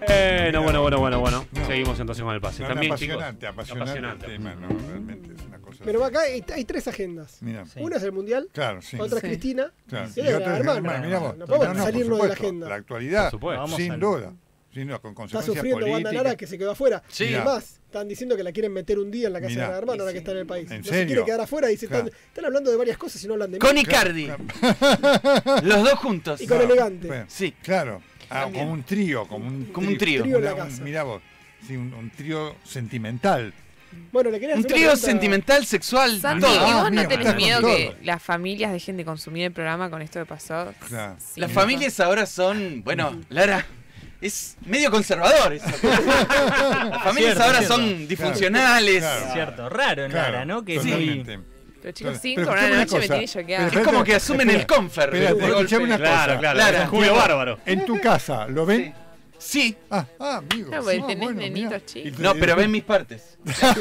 Bueno. Seguimos entonces con el pase. También, apasionante apasionante. tema, ¿no? Realmente es una cosa. Pero acá hay tres agendas. Mira. Sí. Una es el Mundial, Claro, sí. otra es Cristina, Claro. y otra es la hermana. Mirá vos. No podemos por salirnos de la supuesto. agenda. La actualidad, Por supuesto. sin duda. Sin duda, con Está consecuencias sufriendo Wanda políticas. Nara, que se quedó afuera. Sí. Y además, están diciendo que la quieren meter un día en la casa Mirá. de la hermana ahora que está en el país. ¿En No se serio? quiere quedar afuera y Claro. están hablando de varias cosas y no hablan de mí. Con Icardi. Los dos juntos. Y con Elegante. Bueno, Sí. Claro. También. Como un trío. Como un trío. Trío en la casa. Mirá vos. Sí, un trío sentimental. Bueno, le quería Un hacer una trío pregunta. sentimental, sexual, Santi, todo. ¿y vos mira, no tenés está miedo con que todo. las familias dejen de consumir el programa con esto que pasó? Claro. Sí, Las ¿no? familias ahora son, bueno, Lara, es medio conservador eso. Las familias Cierto, ahora cierto. son disfuncionales. Claro. Cierto, raro en Claro, Lara, ¿no? Que totalmente. Pero chicos, Pero 5 por escuchame una una noche me cosa. tiene choqueada. Pero Es como que asumen el confer. Espera, de golpe. escuchame una cosa. Claro. Lara. Es Julio Bárbaro. En tu casa, ¿lo ven? Sí. Amigo. Claro, porque Ah, tenés bueno, nenitos mirá. chicos. No, pero ven mis partes.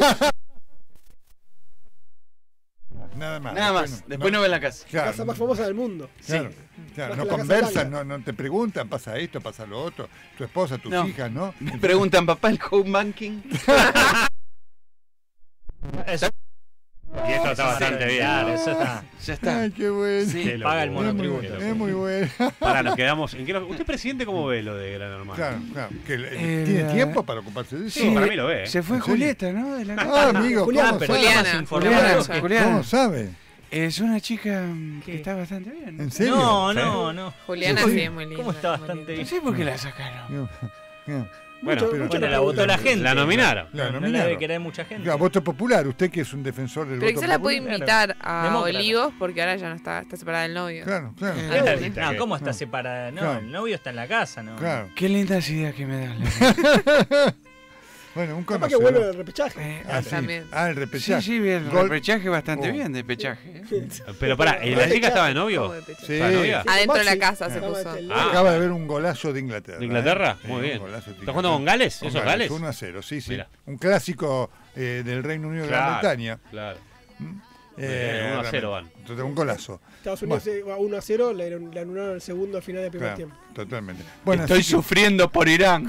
Nada más. Nada más. Después no ven la casa. La Claro, casa más famosa del mundo. claro, Más claro. que No la Casa conversan, Blanca. no te preguntan, pasa esto, pasa lo otro. Tu esposa, tus No. hijas, ¿no? Me preguntan, papá, el home banking. Eso, Y esto está bastante bien. claro, eso está. Ya está. Ay, qué bueno. Sí. Qué Paga el locura. monotributo. Es muy bueno. Pará, nos quedamos. ¿Usted, presidente, cómo ve lo de Gran Hermano? Claro. Que tiene tiempo para ocuparse de eso. Sí, para mí lo ve. Se fue ¿En serio? Julieta, ¿no? De la casa. Amigo, Juliana, ¿cómo pero sabe? Juliana. más informado. Juliana. ¿Cómo sabe? Es una chica que ¿Qué? está bastante bien. ¿En serio? No. Juliana sí es muy linda. ¿Cómo está muy bastante linda. bien? No sé por qué la sacaron. Bueno, Mucho Bueno, nos la votó la preguntan. gente. La nominaron. La No la nominaron. debe querer mucha gente. Claro, voto popular, usted que es un defensor del Pero voto quizás la puede popular. invitar a Demócrata. Olivos porque ahora ya no está separada del novio. Claro. No, ¿cómo está separada? No, Claro. el novio está en la casa, ¿no? Claro. Qué lindas ideas que me das, Lara. Bueno, un Capaz que vuelve conocedor. el repechaje. Ah, sí. También. El Sí, repechaje. sí, bien. Gol- Repechaje bastante Oh. bien de pechaje. Pero pará, ¿la chica estaba de novio? ¿Cómo de pecho? Sí. ¿Estaba de novia? Adentro de la Maxi. casa se Estaba puso. el- Acaba de ver un golazo de Inglaterra. ¿De Inglaterra? Sí, Muy un bien. golazo de ¿Está jugando con Gales? Con ¿Esos Gales? 1-0, sí. Mira. Un clásico del Reino Unido de Gran Bretaña. Claro. Bien, 1-0 van. Entonces, un golazo. Estados Unidos va 1-0, le anularon el segundo al final del primer Claro, tiempo. totalmente. Bueno, Estoy así que- sufriendo por Irán.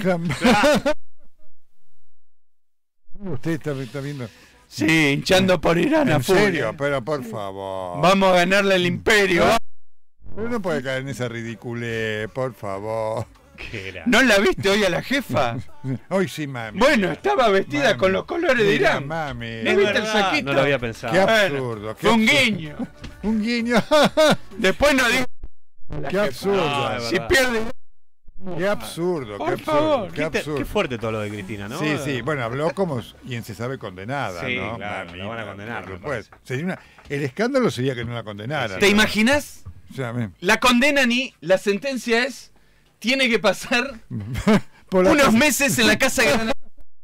Usted está viendo. Sí, hinchando por Irán a En full. serio, pero por favor. Vamos a ganarle el imperio. Pero no puede caer en esa ridiculez, por favor. ¿Qué era? ¿No la viste hoy a la jefa? Hoy sí, mami. Bueno, estaba vestida Mami. con los colores de Mira, Irán. mami. ¿No viste el verdad. saquito? No lo había pensado. Qué Bueno, absurdo. Fue un absurdo. guiño. Un guiño. Después no digo. Qué absurdo. Ah, es Si verdad. pierde. Qué absurdo. Por Qué absurdo. favor. Qué absurdo. Qué fuerte todo lo de Cristina, ¿no? Sí. Bueno, habló como quien se sabe condenada, Sí, ¿no? claro, Mamita, la van a condenar, por me supuesto. parece. Sería el escándalo sería que no la condenaran. ¿Te ¿no? imaginas? O sea, La condenan y la sentencia es. Tiene que pasar por la unos casa- meses en la casa de Gran.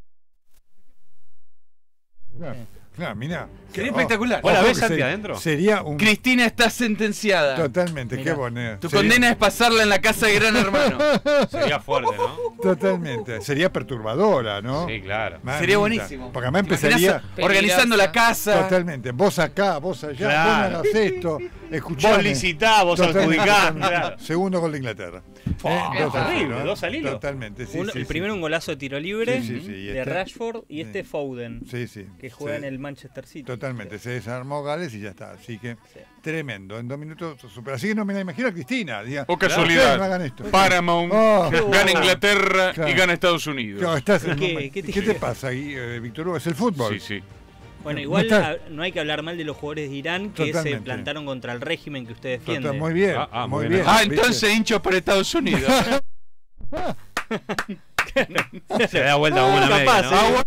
Claro, mirá. Sería espectacular. ¿Vos la Ojo ves, que Santi, sería- adentro? Sería un... Cristina está sentenciada. Totalmente, Mirá. qué bonito. Tu condena es pasarla en la casa de Gran Hermano. Sería fuerte, ¿no? Totalmente. Sería perturbadora, ¿no? Sí, claro. Mamita. Sería buenísimo. Porque además ¿Te imaginas empezaría... organizando la casa. Totalmente. Vos acá, vos allá, Claro. vos no hagas esto. Escuchame. Vos licitás, vos Totalmente, adjudicás. totalmente. Claro. Segundo gol de Inglaterra. es 2-0, terrible, ¿no? 2 al hilo. Totalmente, sí, Uno- sí, el sí. primero un golazo de tiro libre Sí, sí, sí, y de este- Rashford y Sí. Foden, Sí, sí. que juega Sí. en el Manchester City. Totalmente, se desarmó Gales y ya está. Así que Sí. tremendo. En 2 minutos super. Así que no me la imagino a Cristina. Diga, Oh, ustedes casualidad. no hagan esto. Paramount Oh, gana Inglaterra Claro. y gana Estados Unidos. claro, estás en ¿Qué- un momento- qué te ¿Qué te llega? pasa ahí, Víctor Hugo? Es el fútbol. Sí, sí. Bueno, No igual está- no hay que hablar mal de los jugadores de Irán que se Totalmente. plantaron contra el régimen que usted defiende. Total, muy bien. Ah, muy muy bien. bien. Ah, ¿viste? entonces hincho por Estados Unidos. Se da vuelta como una media, capaz, ¿no? ¿eh?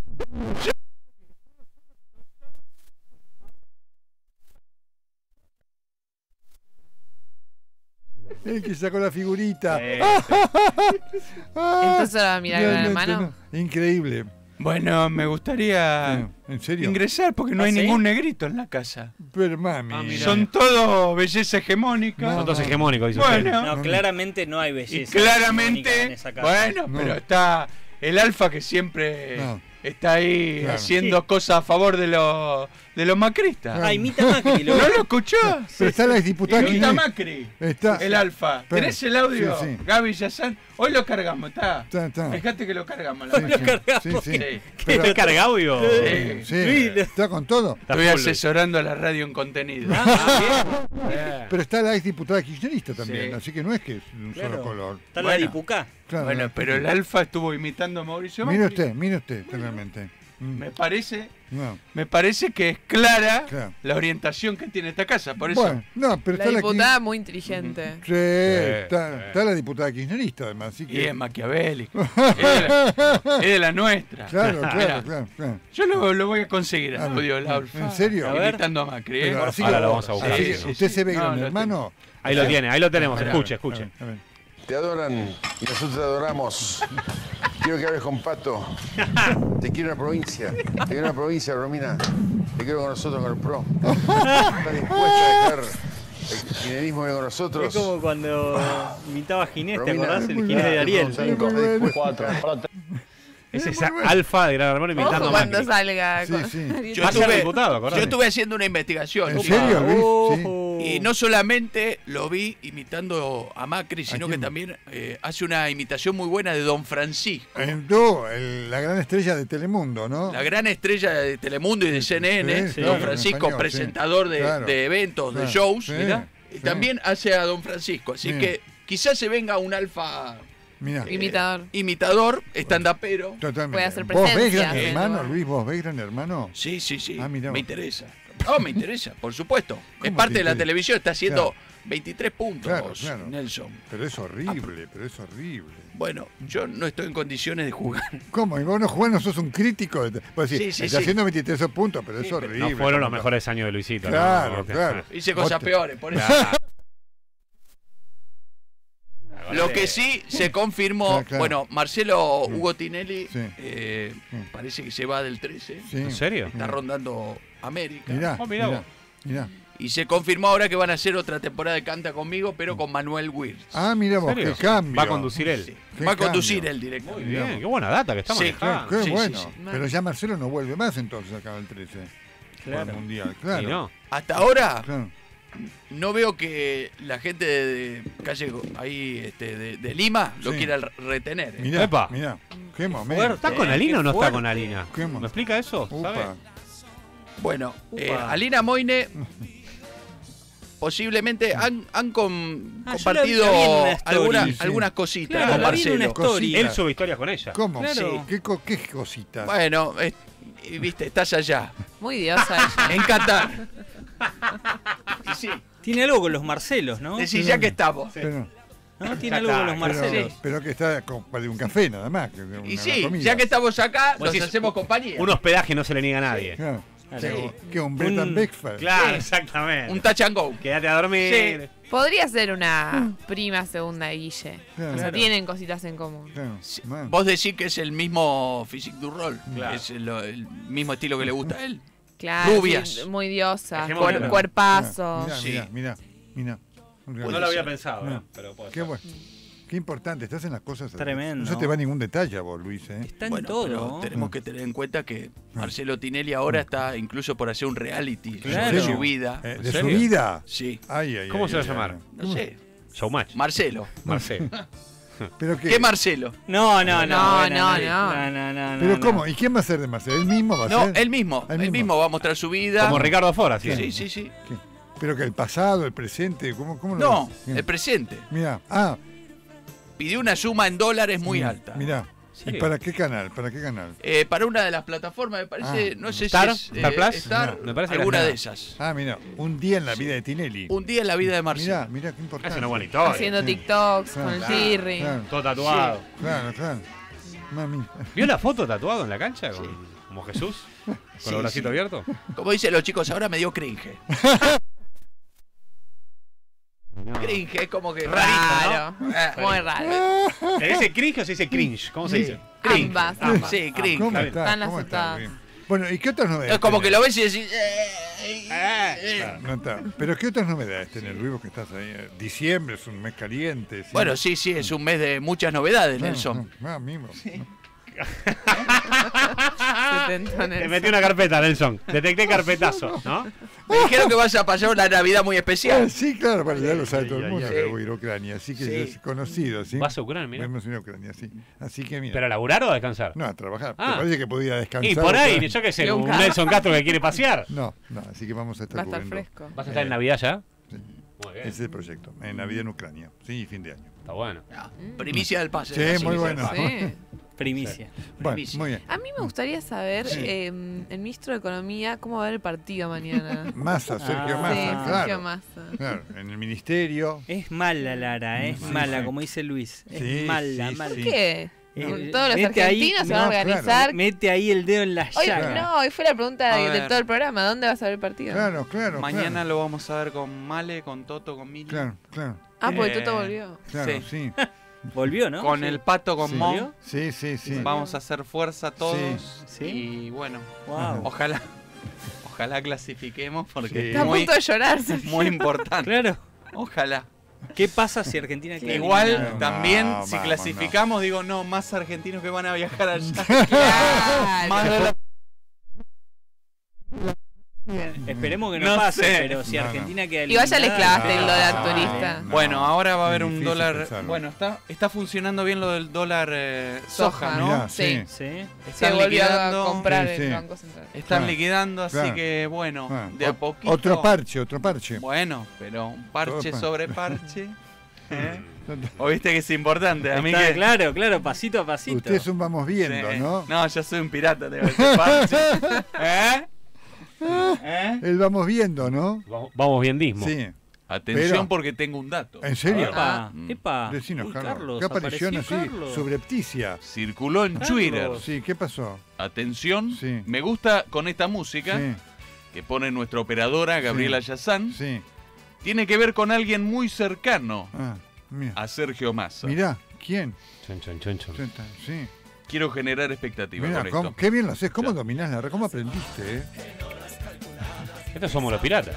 El que sacó la figurita. Entonces ahora va a mirar Gran Realmente Hermano. no. Increíble. Bueno, me gustaría ¿En serio? ingresar porque no ¿Ah, hay sí? ningún negrito en la casa. Pero mami. Ah, mira. Son todos belleza hegemónica. Son todos hegemónicos, dice Bueno. usted. No, claramente no hay Y belleza. hegemónica claramente, en esa casa. bueno, No. pero está el alfa que siempre No. está ahí Claro. haciendo cosas a favor de de los macristas. Ah, imita Macri. ¿No lo escuchó? Pero está la exdiputada Imita Kirchnerista. Macri. Está. El Alfa. Espera. ¿Tenés el audio? Sí, sí. Gaby Yazán. Hoy lo cargamos, está. Está. Fíjate que lo cargamos. La Sí, mañana. sí, sí. Sí. ¿Qué te carga audio? Sí. Sí, está con todo. Está Estoy full. asesorando a la radio en contenido. Bien. Pero está la exdiputada kirchnerista también, Sí. así que no es que es un Claro. solo color. Está la Bueno. Dipucá. Claro, Bueno, no. pero el Alfa estuvo imitando a Mauricio Mire Macri. usted, realmente. Me parece que es clara Claro. la orientación que tiene esta casa. Por eso. Bueno, no, pero La está diputada muy inteligente. Sí, está la diputada kirchnerista además, así Y que... es maquiavélico. Es de la nuestra. Claro, Mirá, claro. Yo lo voy a conseguir, Ah, audio del Alfa. ¿En serio? A ver. Imitando a Macri. Pero así Ahora que- lo vamos a buscar. así Sí, que sí, ¿Usted sí. se ve No, gran lo hermano? Ahí lo tiene, ahí lo tenemos. Escuche, A escuche. ver. Te adoran y nosotros te adoramos. Quiero que hables con Pato. Te quiero en la provincia. Te quiero en la provincia, Romina. Te quiero con nosotros, con el PRO. ¿Estás dispuesta a dejar el kirchnerismo con Es nosotros? como cuando imitaba a Ginés, ¿te Romina, acordás? El muy Ginés de bien. Ariel. Muy bueno. Es esa alfa de Gran Hermano imitando Ojo a cuando Macri. salga. Sí, con- sí. Yo Va a ser tuve- diputado, acordate. Yo estuve haciendo una investigación. ¿En chico. serio, Luis? Sí. Ojo. Y no solamente lo vi imitando a Macri, sino ¿A que quién? también hace una imitación muy buena de Don Francisco, La gran estrella de Telemundo, ¿no? la gran estrella de Telemundo y de CNN, Sí, Don claro, Francisco, en español, presentador sí. Claro. de eventos, Claro, de shows, sí, mirá, y sí. también hace a Don Francisco. Así Sí. que quizás se venga un alfa Mira, Imitador. imitador, estandapero. totalmente. puede hacer ¿Vos ves presencia, Gran sí, Hermano, no. Luis? ¿Vos ves Gran Hermano? Sí, sí, sí. Ah, mirá me vos. interesa. Oh, me interesa, por supuesto. Es ¿Cómo parte te de la interesa? televisión, está haciendo Claro. 23 puntos, Claro. Nelson. Pero es horrible, Bueno, yo no estoy en condiciones de jugar. ¿Cómo? ¿Y vos no jugás, no sos un crítico? Pues sí, Sí, sí, está sí. haciendo 23 puntos, pero es horrible. No fueron los ¿Cómo mejores años de Luisito. ¿no? Claro, No, claro. Hice Vos cosas te- peores, por eso. Lo que sí se confirmó, Claro, claro. bueno, Marcelo Hugo Tinelli Sí. parece que se va del 13, Sí. ¿En serio? está rondando América. Mirá, Oh, mirá vos. mirá. Y se confirmó ahora que van a hacer otra temporada de Canta Conmigo, pero con Manuel Wirtz. Ah, mira vos, ¿En serio? qué cambio. Va a conducir él. Sí. Qué Va a conducir cambio. el director. Muy bien, qué buena data que está Sí, manejando. Qué Sí, sí, bueno. sí. Pero ya Marcelo no vuelve más entonces acá al 13. Por el Mundial, claro. Y no. Hasta ahora Claro. no veo que la gente de calle ahí de Lima lo Sí. quiera retener. Mirá, Epa. mirá. Qué momento. Fuerte. ¿Está con Qué Alina o no está fuerte. con Alina? Qué ¿Me explica eso? ¿Sabe? Upa. Bueno, Upa. Alina Moine posiblemente han Ah, compartido yo la vi en una story. algunas, Sí, sí. algunas cositas Claro, con la vi en una Marcelo. story. Él sube historias con ella. ¿Cómo? Claro. ¿Qué cositas? Bueno, y viste, estás allá, Muy diosa ella. en Qatar. Y sí, Tiene algo con los Marcelos, ¿no? decís ya que estamos. Pero, ¿No? Tiene algo con los Marcelos. pero que está para un café nada más. Que una Y sí, comida. ya que estamos acá, Vos nos decís, hacemos compañía. Un hospedaje no se le niega a nadie. Claro. Sí. Que un bed and Un- breakfast. Claro, Sí. exactamente. Un touch and go. Quédate a dormir. Podría ser una prima segunda de Guille. Claro. O sea, tienen cositas en común. Claro. Man. Vos decís que es el mismo physique du rol, Claro. es el mismo estilo que le gusta a él. Claro. Rubias. sí, muy diosa. Dejémoslo claro. Cuerpazo. Mirá, Sí. mirá. No lo había pensado, No. pero puede Qué ser. bueno. Qué importante, estás en las cosas. Tremendo. No se te va ningún detalle a vos, Luis. Está en Bueno, todo. pero ¿no? tenemos que tener en cuenta que Marcelo Tinelli ahora está incluso por hacer un reality Claro. de su vida. ¿De ¿En su serio? vida? Sí, ¿Cómo se va a llamar? no sé. Showmatch. Marcelo. Marcelo. ¿Pero qué? ¿Qué Marcelo? No. No, bueno, no. ¿Pero cómo? ¿Y quién va a ser de Marcelo? ¿Él mismo va a No, ser? él mismo. Él Él mismo. mismo va a mostrar su vida. Como Ricardo Fora, sí. Sí, sí, sí. ¿Qué? ¿Pero que el pasado, el presente? ¿Cómo No, Bien. el presente. Mirá, Pidió una suma en dólares muy alta. Mirá. ¿Y serio? para qué canal? ¿Para qué canal? Para una de las plataformas, me parece, Ah, no sé ¿Star? si es ¿Star Plus? Star, Me parece que alguna era de Star. esas. Ah, mira, un día en la vida de Tinelli. Un día en la vida de Marcelo. Mirá, qué importante. Es una buena historia. Haciendo Sí. TikToks con el Claro, Tirri. Claro, Todo tatuado. claro. Mami. ¿Vio la foto tatuado en la cancha? Como Jesús. Con Sí, los bracitos sí. abiertos. Como dicen los chicos, ahora me dio cringe. Cringe, es como que Raro. rarito, ¿no? Muy raro. ¿Se dice cringe o se dice cringe? ¿Cómo se dice? Cringe. Ambas. Sí, cringe. ¿Cómo bien. está? Están las ¿Cómo está? asustadas. Bien. Bueno, ¿y qué otras novedades? Es como que tenés? lo ves y decís. No está. Pero ¿qué otras novedades tenés, Luis, vos que estás ahí? Diciembre es un mes caliente. ¿sí? Bueno, sí, es un mes de muchas novedades, Claro, Nelson. mismo. Setentones. Te metí una carpeta, Nelson. Detecté carpetazo, ¿no? Me dijeron que vaya a pasar una Navidad muy especial. Sí, claro, pero ya lo sabe todo el Ay, mundo ay, que ay. voy a ir a Ucrania, así que Sí. ya es conocido, ¿sí? ¿Vas a Ucrania, mira? Vamos a ir a Ucrania, sí. Así que mira. ¿Pero a laburar o a descansar? No, a trabajar. Ah. ¿Te parece que podía descansar? Y por ahí, otra vez? yo qué sé, un Nunca. Nelson Castro que quiere pasear. No, así que vamos a estar Va a estar cubriendo. fresco. ¿Vas a estar en Navidad ya? Sí. Muy bien, Ese es el proyecto, en Navidad en Ucrania, sí, y fin de año. está bueno. Primicia del pase. Sí, así muy que bueno. Sí. Primicia. Bueno, Primicia. muy bien. A mí me gustaría saber, Sí. el ministro de Economía, cómo va a ver el partido mañana. Massa, Sergio Ah. Massa, Sí, claro. Sergio Massa. Claro, en el ministerio. Es mala, Lara, es Sí, mala, sí. como dice Luis. Es Sí, mala, sí, mala. sí. ¿Qué? Eh, Todos los mete ahí- argentinos se van a no, claro. organizar. Mete ahí el dedo en la Hoy, llaga. no, hoy fue la pregunta A de ver. todo el programa. ¿Dónde vas a ver el partido? Claro, claro. Mañana lo vamos a ver con Male, con Toto, con Mili. Claro, claro, Ah, porque Eh, Toto volvió. claro, Sí. sí. Volvió, ¿no? Con el Pato, con Sí. Mo. Sí, sí, sí. Vamos a hacer fuerza todos. Sí. Y bueno, Wow. ojalá clasifiquemos porque Sí. Está es a muy, punto de llorar. muy importante. Claro. Ojalá. ¿Qué pasa si Argentina queda Igual eliminada? también, No, si vamos, clasificamos, digo, no, más argentinos que van a viajar allá. Claro. Más de la- Esperemos que no, No pase, sé. pero si No, no. Argentina queda Igual ya les eliminada, clavaste el No, dólar no, turista. no. Bueno, ahora va a haber un Difícil dólar. pensarlo. Bueno, está funcionando bien lo del dólar soja, ¿no? Mirá, Sí. sí. Sí. Se Están volvió a liquidando. comprar Sí, sí. el Banco Central. Están Claro. liquidando, así Claro. que bueno, Ah, de a ot- poquito. Otro parche. Bueno, pero un parche Todo sobre parche. ¿eh? ¿O viste que es importante? A mí Está que. claro, claro, pasito a pasito. Usted es un vamos viendo, Sí. ¿no? No, yo soy un pirata, tengo ese parche. ¿Eh? ¿Eh? El vamos viendo, ¿no? Vamos biendismo. Sí. Atención Pero- porque tengo un dato. ¿En serio? Epa, Mm. epa. Decinos, Uy, Carlos. ¿Qué aparición así Carlos. subrepticia? Circuló en Twitter. Sí, ¿qué pasó? Atención, Sí. me gusta con esta música Sí, que pone nuestra operadora Gabriela Yazán. sí. Tiene que ver con alguien muy cercano Ah, mira. a Sergio Massa. Mirá, ¿quién? Chon, chon, chon, chon. Sí. Quiero generar expectativa Mirá, con esto. qué bien lo haces. ¿Cómo Claro. dominás la red? ¿Cómo aprendiste, eh? Estos somos los piratas.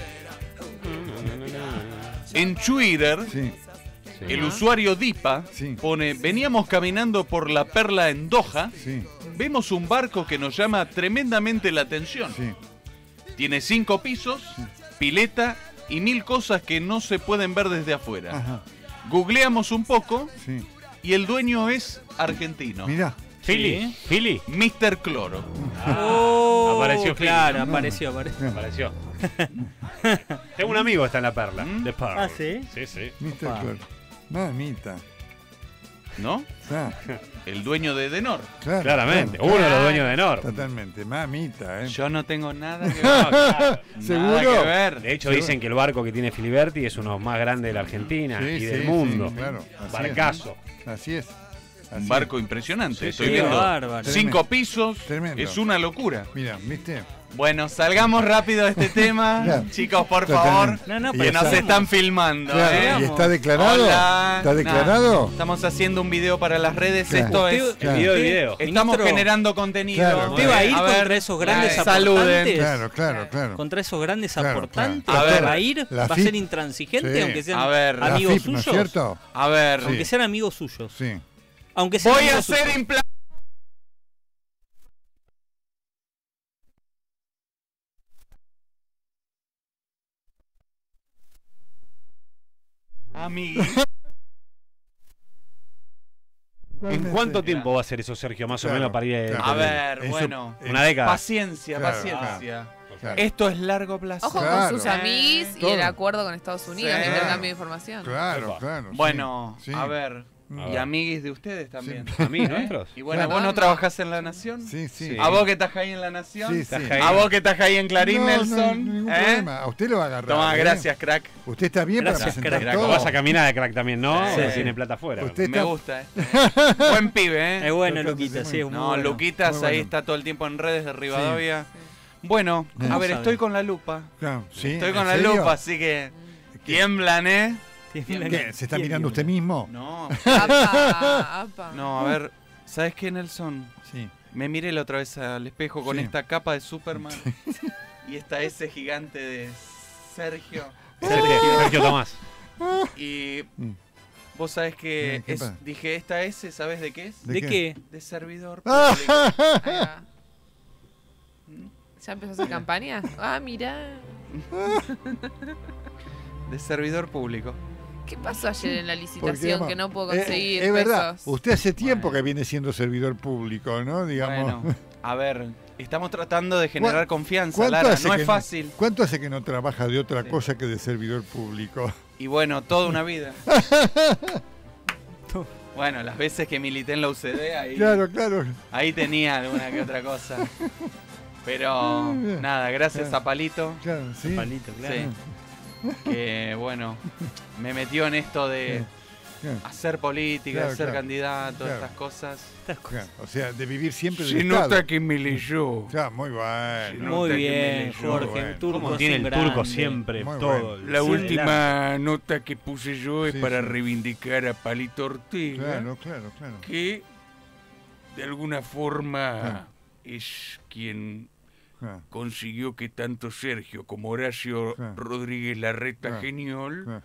En Twitter, Sí, el usuario Dipa Sí. pone: veníamos caminando por la perla en Doha, sí, vemos un barco que nos llama tremendamente la atención. sí. Tiene 5 pisos, pileta y 1000 cosas que no se pueden ver desde afuera. Ajá, Googleamos un poco sí. y el dueño es argentino. Mirá. Philly, Philly. Mr. Cloro. Oh, Apareció Philly. claro, No. apareció. Apareció. Tengo un amigo que está en la perla. ¿Mm? De Pearl. Ah, ¿sí? Sí, sí. Mr. Opa. Clark. Mamita. ¿No? Ah, El dueño de Denor. claro, Claramente. claro, Uno de los dueños de Nord. Totalmente. Mamita, ¿eh? Yo no tengo nada que ver. No, claro. ¿Seguro? Nada que ver. De hecho, Seguro. dicen que el barco que tiene Filiberti es uno de los más grandes de la Argentina Sí, y sí, del sí, mundo. claro. Así Barcazo. es. Así es. Así Un barco impresionante. Sí, Estoy sí, viendo bárbaro. 5 pisos. Tremendo. Es una locura. es. Mira, ¿viste? Bueno, salgamos rápido de este tema. Claro. Chicos, por favor. Totalmente. No, Y Que nos está- están filmando. Claro, ¿eh? ¿y está declarado? Hola. ¿Está declarado? Nah, estamos haciendo un video para las redes. Claro. Esto Usted- es. Claro. El video. Estamos Ministro, generando contenido. Claro, ¿Usted va a ir ver, contra esos grandes saluden. aportantes? Claro, claro, claro. Contra esos grandes Claro, aportantes. claro. A ver, ¿Va a ir? la ¿Va a FIP, ser intransigente sí. aunque sean A ver, la La amigos FIP, ¿no es suyos? cierto? A ver, Sí. Aunque sean amigos suyos. Sí. Aunque sean voy a amigos hacer suyos. implante. Amigui. ¿En cuánto tiempo va a ser eso, Sergio, más o Claro, menos para ir claro. A ver, Eso- bueno. una década? Paciencia, Claro, paciencia. Claro. Esto es largo plazo. Ojo Claro. con sus amiguis y Todo. el acuerdo con Estados Unidos, Sí. de intercambio de información. Claro, Epa. claro. sí. Bueno, Sí. a ver. A Y ver. amiguis de ustedes también. ¿A mí, ¿Eh? nuestros? Y bueno, Claro. ¿vos no trabajás en La Nación? Sí, sí. Sí. ¿A vos que estás ahí en La Nación? Sí, sí. Estás ahí. ¿A vos que estás ahí en Clarín, No, Nelson? No, ningún ¿Eh? problema. A usted lo va a agarrar. Toma, ¿eh? gracias, crack. Usted está bien Gracias, para presentar crack. todo. Vas a caminar de crack también, ¿no? Sí. Porque tiene plata afuera. Usted Me está- gusta, Buen pibe, Es ¿eh? bueno, Totalmente Luquita, muy sí, es bueno. muy No, bueno. Luquitas Muy bueno. ahí está todo el tiempo en redes de Rivadavia. Bueno, Sí. a ver, Vamos a estoy ver. con la lupa. Claro, sí, Estoy ¿en con la serio? lupa, así que tiemblan, ¿eh? ¿Qué? ¿Se está mirando usted mismo? No, Apa, apa. no, a ver, ¿sabes qué, Nelson? Sí. Me miré la otra vez al espejo con Sí. esta capa de Superman y esta S gigante de Sergio. Sergio Tomás. Y Vos sabés que ¿Qué pasa? dije esta S, ¿sabés de qué es? ¿De ¿De qué? qué? De servidor Ah. público. Ahí va. ¿Ya empezó a hacer campaña? Ah, mirá. De servidor público. ¿Qué pasó ayer en la Porque, licitación digamos, que no puedo conseguir es verdad, pesos? usted hace tiempo Bueno. que viene siendo servidor público, ¿no? Digamos. Bueno, a ver, estamos tratando de generar confianza, ¿Cuánto Lara, hace no que es fácil. ¿Cuánto hace que no trabaja de otra Sí. cosa que de servidor público? Y bueno, toda una vida. Bueno, las veces que milité en la UCD, Claro, claro. ahí tenía alguna que otra cosa. Pero Bien. nada, gracias a Palito, Claro, sí. Palito, claro. sí, que bueno, me metió en esto de Claro, hacer política, Claro, ser claro. candidato, Claro. estas cosas. claro. O sea, de vivir siempre Se del nota Estado. que me leyó. Claro, muy bueno. Se Muy nota que bien, me leyó, Jorge. bueno. Turco ¿Cómo es tiene un el turco grande. siempre Muy todo? bueno. La Sí, última nota que puse yo es Sí, para sí. reivindicar a Palito Ortega, Claro, claro. que de alguna forma Claro. es quien Claro, consiguió que tanto Sergio como Horacio Claro. Rodríguez Larreta Claro. Geniol claro.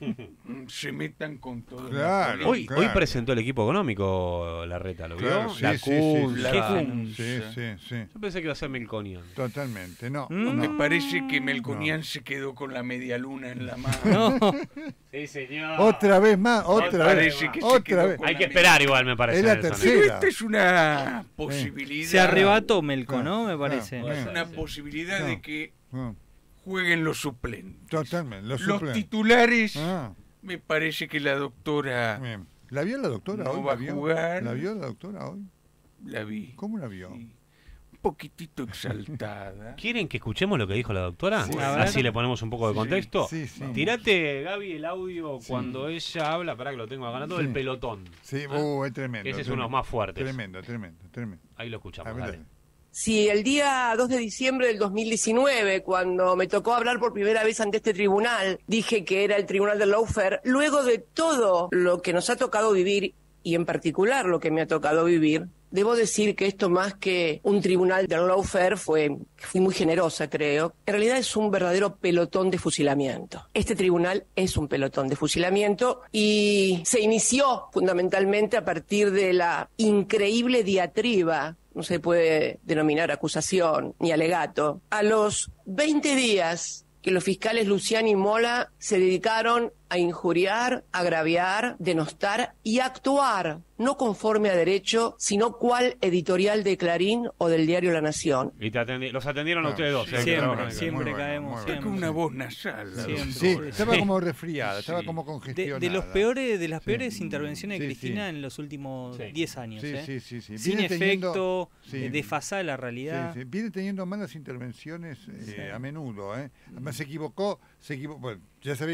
se metan con todo. Claro. Hoy Claro. presentó el equipo económico Larreta, ¿lo vio? Claro, sí, la sí, CUN, sí, la la- CUN. Sí, sí, sí. Yo pensé que iba a ser Melconian. Totalmente. No, Me no. parece que Melconian se quedó con la media luna en la mano. No, Sí, señor. Otra vez más, otra vez. Parece que se Otra quedó vez. con Hay la que media esperar luna. igual, me parece. Es la Nelson, ¿eh? tercera. Pero Sí. esta es una posibilidad. se arrebató Melco, ¿no? Me Claro, parece. claro. Es una posibilidad de No. que Ah, jueguen los suplentes. totalmente. Los Los suplentes. titulares, Ah, me parece que la doctora bien. ¿La vio la doctora No hoy? va ¿La vio? a jugar. ¿La vio la doctora hoy? la vi. ¿Cómo la vio? Sí. Un poquitito exaltada. ¿Quieren que escuchemos lo que dijo la doctora? Sí. A ver. Así le ponemos un poco de Sí, contexto. sí, sí. Tirate, Gaby, el audio cuando ella habla, para que lo tengo acá, todo Sí. el pelotón. Sí, es tremendo. Ese es tremendo. uno de los más fuertes. Tremendo, tremendo, tremendo. Ahí lo A escuchamos, ver, dale. dale. Si el día 2 de diciembre del 2019, cuando me tocó hablar por primera vez ante este tribunal, dije que era el tribunal del lawfare, luego de todo lo que nos ha tocado vivir, y en particular lo que me ha tocado vivir, debo decir que esto más que un tribunal del lawfare fui muy generosa, creo. En realidad es un verdadero pelotón de fusilamiento. Este tribunal es un pelotón de fusilamiento y se inició fundamentalmente a partir de la increíble diatriba, no se puede denominar acusación ni alegato, a los 20 días que los fiscales Luciani y Mola se dedicaron a injuriar, agraviar, denostar y actuar, no conforme a derecho, sino cual editorial de Clarín o del diario La Nación. Y los atendieron a ustedes dos. Sí, ¿eh? Que Siempre, trabajan acá. siempre Muy bueno, caemos. muy Está Siempre. con una voz nasal. la Siempre. Sí, doctora. estaba como resfriada, estaba Sí. como congestionada. De los peores, de las Sí. peores intervenciones de Sí, Cristina sí. en los últimos Sí. 10 años. Sí, ¿eh? sí, sí, sí. Sin Viene teniendo- efecto, sí. desfasada la realidad. Sí, sí. Viene teniendo malas intervenciones a menudo. Además se equivocó, bueno, ya se había